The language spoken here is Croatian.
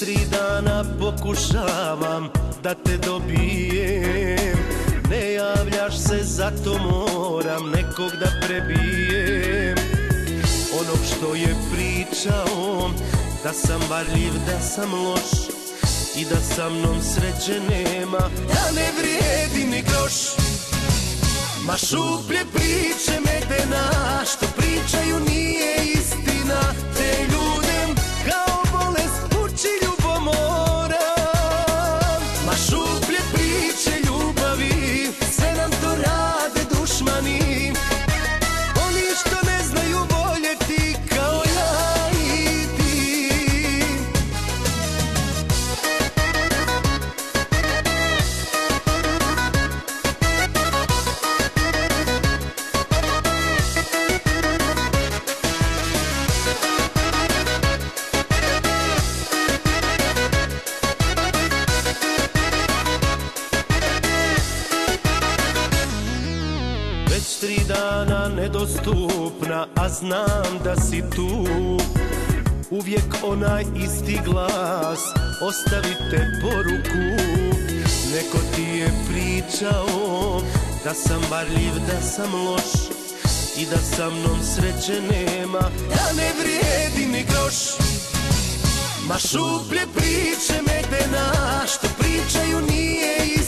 3 dana pokušavam da te dobijem, ne javljaš se, zato moram nekog da prebijem. Onog što je pričao da sam varljiv, da sam loš i da sa mnom sreće nema, da ne vrijedi ni groš. Ma šuplje priče medena, što pričaju nije istina. Te ljudem kao bolest uči ljubomora. Ma šuplje priče ljubavi, sve nam to rade dušmani. Oni što ne znaju voljeti kao ja i ti. Već 3 dana nedostupna, a znam da si tu. Uvijek onaj isti glas, ostavite poruku. Neko ti je pričao da sam varljiv, da sam loš i da sa mnom sreće nema, da ne vrijedi ni groš. Ma šuplje priče medena, što pričaju nije istina.